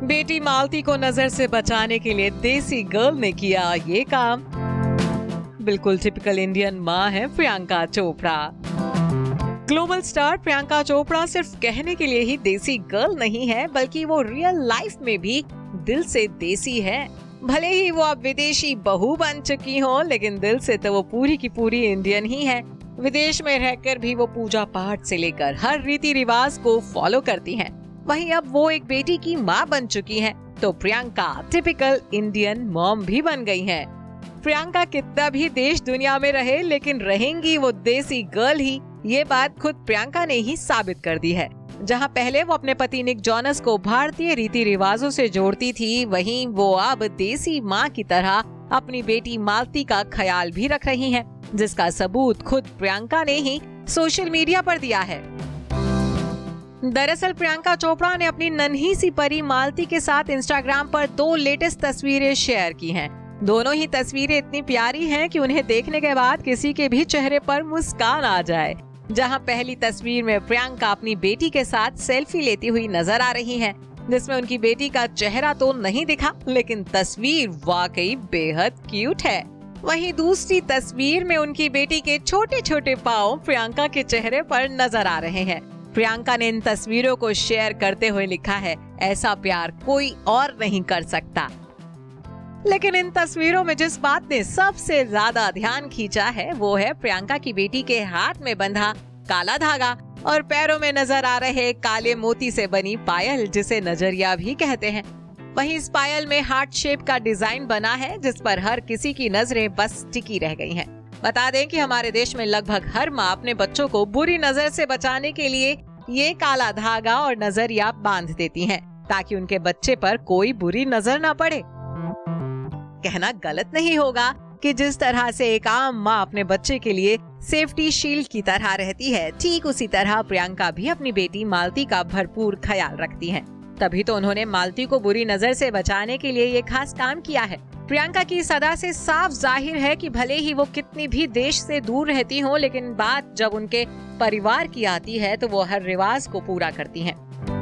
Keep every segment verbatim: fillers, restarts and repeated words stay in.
बेटी मालती को नजर से बचाने के लिए देसी गर्ल ने किया ये काम। बिल्कुल टिपिकल इंडियन माँ है प्रियंका चोपड़ा। ग्लोबल स्टार प्रियंका चोपड़ा सिर्फ कहने के लिए ही देसी गर्ल नहीं है, बल्कि वो रियल लाइफ में भी दिल से देसी है। भले ही वो अब विदेशी बहू बन चुकी हो, लेकिन दिल से तो वो पूरी की पूरी इंडियन ही है। विदेश में रहकर भी वो पूजा पाठ से लेकर हर रीति रिवाज को फॉलो करती हैं। वहीं अब वो एक बेटी की माँ बन चुकी हैं, तो प्रियंका टिपिकल इंडियन मॉम भी बन गई हैं। प्रियंका कितना भी देश दुनिया में रहे, लेकिन रहेंगी वो देसी गर्ल ही, ये बात खुद प्रियंका ने ही साबित कर दी है। जहां पहले वो अपने पति निक जोनस को भारतीय रीति रिवाजों से जोड़ती थी, वहीं वो अब देसी माँ की तरह अपनी बेटी मालती का ख्याल भी रख रही हैं, जिसका सबूत खुद प्रियंका ने ही सोशल मीडिया पर दिया है। दरअसल प्रियंका चोपड़ा ने अपनी नन्ही सी परी मालती के साथ इंस्टाग्राम पर दो लेटेस्ट तस्वीरें शेयर की हैं। दोनों ही तस्वीरें इतनी प्यारी हैं कि उन्हें देखने के बाद किसी के भी चेहरे पर मुस्कान आ जाए। जहां पहली तस्वीर में प्रियंका अपनी बेटी के साथ सेल्फी लेती हुई नजर आ रही हैं, जिसमें उनकी बेटी का चेहरा तो नहीं दिखा, लेकिन तस्वीर वाकई बेहद क्यूट है। वहीं दूसरी तस्वीर में उनकी बेटी के छोटे छोटे पाँव प्रियंका के चेहरे पर नजर आ रहे हैं। प्रियंका ने इन तस्वीरों को शेयर करते हुए लिखा है, ऐसा प्यार कोई और नहीं कर सकता। लेकिन इन तस्वीरों में जिस बात ने सबसे ज्यादा ध्यान खींचा है, वो है प्रियंका की बेटी के हाथ में बंधा काला धागा और पैरों में नजर आ रहे काले मोती से बनी पायल, जिसे नजरिया भी कहते हैं। वहीं इस पायल में हार्ट शेप का डिजाइन बना है, जिस पर हर किसी की नजरें बस टिकी रह गई हैं। बता दें कि हमारे देश में लगभग हर माँ अपने बच्चों को बुरी नजर से बचाने के लिए ये काला धागा और नजरिया बांध देती हैं, ताकि उनके बच्चे पर कोई बुरी नजर न पड़े। कहना गलत नहीं होगा कि जिस तरह से एक आम माँ अपने बच्चे के लिए सेफ्टी शील्ड की तरह रहती है, ठीक उसी तरह प्रियंका भी अपनी बेटी मालती का भरपूर ख्याल रखती हैं। तभी तो उन्होंने मालती को बुरी नजर से बचाने के लिए ये खास काम किया है। प्रियंका की सदा से साफ जाहिर है कि भले ही वो कितनी भी देश से दूर रहती हों, लेकिन बात जब उनके परिवार की आती है तो वो हर रिवाज को पूरा करती हैं।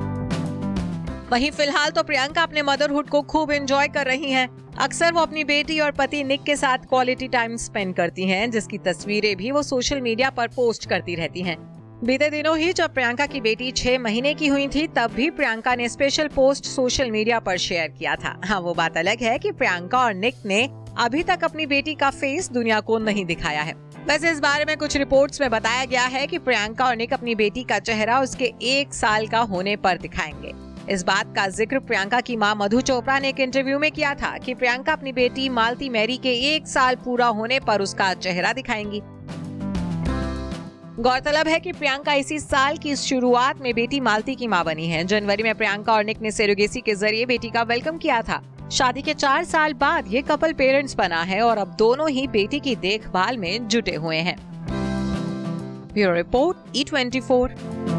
वहीं फिलहाल तो प्रियंका अपने मदरहुड को खूब एंजॉय कर रही हैं। अक्सर वो अपनी बेटी और पति निक के साथ क्वालिटी टाइम स्पेंड करती हैं, जिसकी तस्वीरें भी वो सोशल मीडिया पर पोस्ट करती रहती हैं। बीते दिनों ही जब प्रियंका की बेटी छह महीने की हुई थी, तब भी प्रियंका ने स्पेशल पोस्ट सोशल मीडिया पर शेयर किया था। हाँ, वो बात अलग है कि प्रियंका और निक ने अभी तक अपनी बेटी का फेस दुनिया को नहीं दिखाया है। वैसे इस बारे में कुछ रिपोर्ट्स में बताया गया है कि प्रियंका और निक अपनी बेटी का चेहरा उसके एक साल का होने पर दिखाएंगे। इस बात का जिक्र प्रियंका की मां मधु चोपड़ा ने एक इंटरव्यू में किया था कि प्रियंका अपनी बेटी मालती मैरी के एक साल पूरा होने पर उसका चेहरा दिखाएंगी। गौरतलब है कि प्रियंका इसी साल की शुरुआत में बेटी मालती की मां बनी है। जनवरी में प्रियंका और निक ने सेरोगेसी के जरिए बेटी का वेलकम किया था। शादी के चार साल बाद ये कपल पेरेंट्स बना है और अब दोनों ही बेटी की देखभाल में जुटे हुए हैं। Bureau report E twenty four.